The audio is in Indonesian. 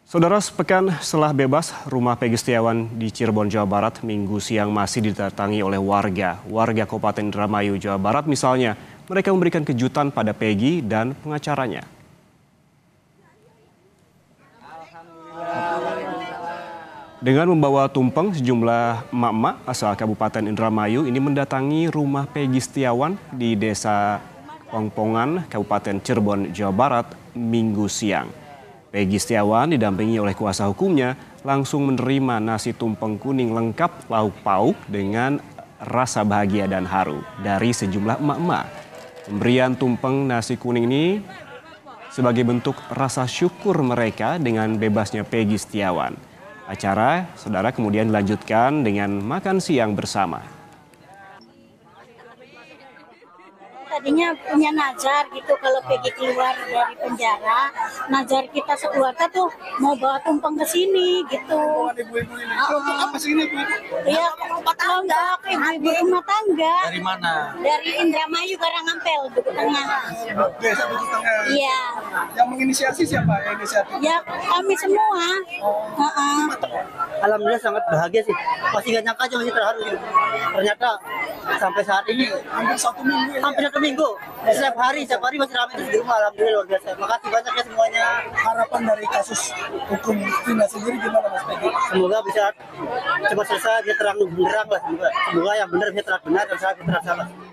Saudara, sepekan setelah bebas, rumah Peggy Setiawan di Cirebon, Jawa Barat, Minggu siang masih didatangi oleh warga. Warga Kabupaten Indramayu, Jawa Barat misalnya, mereka memberikan kejutan pada Peggy dan pengacaranya. Dengan membawa tumpeng, sejumlah emak-emak asal Kabupaten Indramayu ini mendatangi rumah Peggy Setiawan di Desa Pongpongan, Kabupaten Cirebon, Jawa Barat, Minggu siang. Peggy Setiawan didampingi oleh kuasa hukumnya langsung menerima nasi tumpeng kuning lengkap lauk pauk dengan rasa bahagia dan haru dari sejumlah emak-emak. Pemberian tumpeng nasi kuning ini sebagai bentuk rasa syukur mereka dengan bebasnya Peggy Setiawan. Acara, saudara, kemudian dilanjutkan dengan makan siang bersama. Tadinya punya nazar gitu kalau Peggy keluar dari penjara, nazar kita sekeluarga tuh mau bawa tumpeng ke sini gitu. Ibu-ibu ini. Kelompok apa sih ini, Bu? Ya, kelompok ibu-ibu rumah tangga. Dari mana? Dari Indramayu, Karangampel, Duku Tengah. Desa Duku Tengah. Iya. Yang menginisiasi siapa yang inisiatif? Ya, kami semua. Alhamdulillah sangat bahagia sih. Masih gak nyangka aja, masih terharu gitu. Ternyata sampai saat ini Hampir 1 minggu ya? hampir 1 minggu. Setiap hari masih ramai terus di rumah. Alhamdulillah luar biasa. Makasih banyak ya semuanya. Harapan dari kasus hukum Vina sendiri gimana, Mas Peggy? Semoga bisa cepat selesai, bisa terang benderang lah. Semoga yang benar bisa terang benar dan salah bisa terang salah.